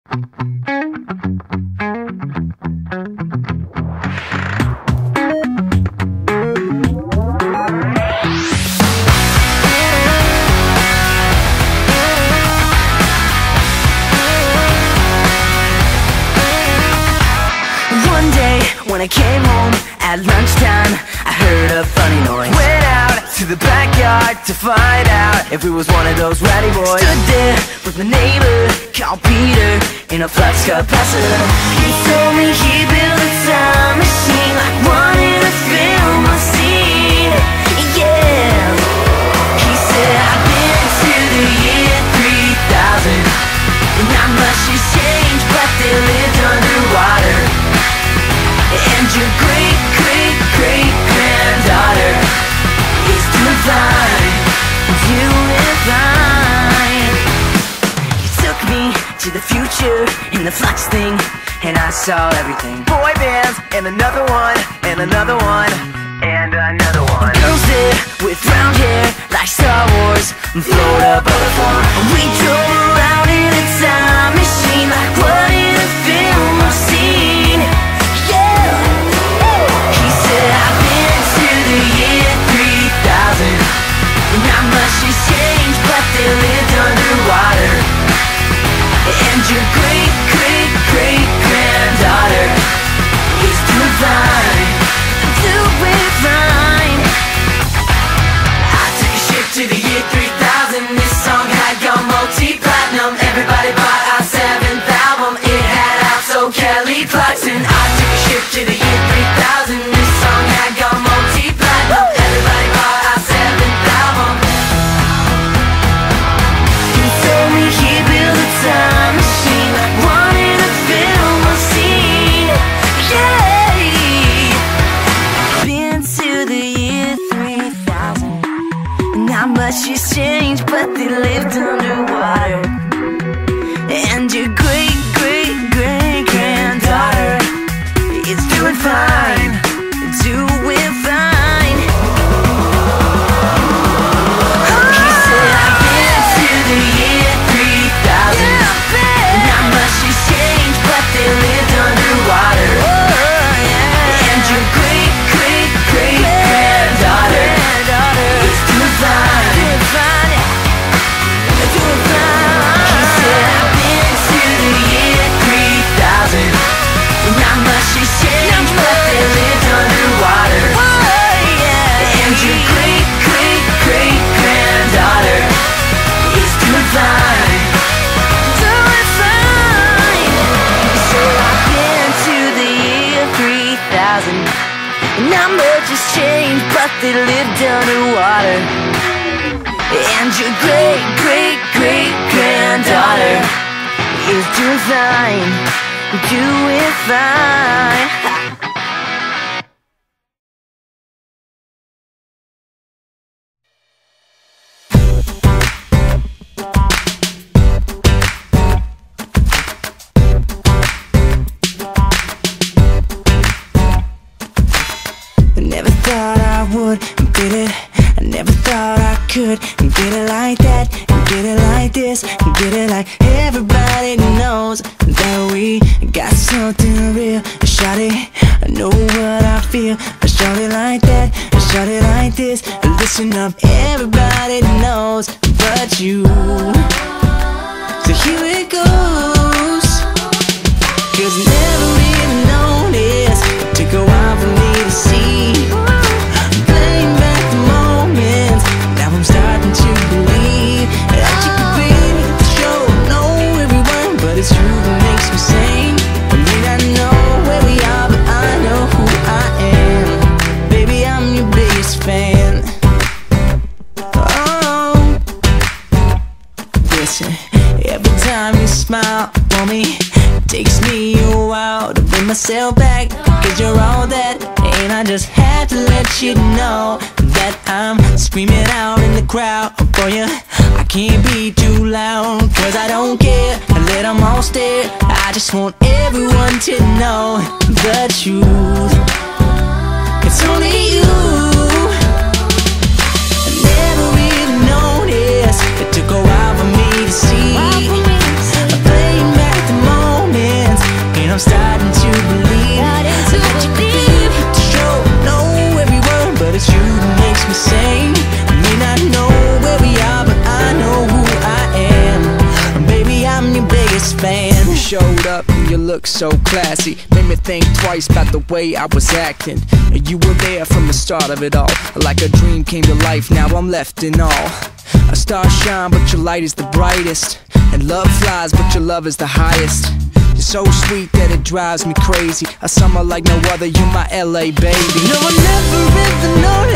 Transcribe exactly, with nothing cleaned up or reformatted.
When I came home at lunchtime, I heard a funny noise. Went out to the backyard to find out if it was one of those rowdy boys. Stood there with my neighbor, called Peter, in a flux capacitor. He told me he built a time machine like one in a film I've seen. Yeah, he said I've been to the year three thousand, and not much has changed, but they lived underwater. And your great, great, great granddaughter is doing fine, doing fine. You took me to the future in the flux thing, and I saw everything. Boy bands, and another one, and another one, and another one. Girls there with round hair like Star Wars, float above the floor. We drove around in a time machine like what in a film I've seen. I've been to the year three thousand, not much has changed, but they lived underwater. And your great, great, great granddaughter is doing fine, doing fine. I took a ship to the year three thousand. This song had gone multi-platinum. Everybody bought our seventh album. It had out so Kelly Clarkson. I took a ship to the year three thousand. This song had gone multi-platinum. Everybody bought our seventh album. He told me he built a time machine like one in a film I've seen. Yeah, been to the year three thousand. Not much has changed, but they lived underwater. And your great, great, great granddaughter is doing fine, doing fine. He said I've been to the year three thousand. Not much has changed, but they lived underwater. And your great, great, great granddaughter is doing fine, doing fine. He said I've been to the year three thousand. Not much has changed, but they lived underwater. And your great, great, great granddaughter is doing fine, doing fine. So I've been to the year three thousand. Not much has changed, but they lived underwater. And your great, great, great granddaughter is doing fine, doing fine. I never thought I would get it. I never thought I could get it like that, get it like this, get it like everybody knows that we got something real. Shawty, I know what I feel. Shawty like that, shawty like this. Listen up, everybody knows but you. So here it goes. 'Cause never even noticed. It took a while for me to see. Playing back the moments. Now I'm starting to believe that you could be the show. Know everyone, but it's you who makes me sing. I may not know where we are, but I know who I am. Baby, I'm your biggest fan. Oh, listen, every time you smile on me, it takes me a while to bring myself back. 'Cause you're all that, and I just had to let you know that I'm screaming out in the crowd for you. I can't be too loud, 'cause I don't care. I let them all stare. I just want everyone to know the truth. It's only you. I never really noticed. It took a while for me to see. Playing back the moment. you look so classy. Made me think twice about the way I was acting. And you were there from the start of it all. Like a dream came to life, now I'm left in awe. A star shine, but your light is the brightest. And love flies, but your love is the highest. You're so sweet that it drives me crazy. A summer like no other, you my L A baby. No, I never ever known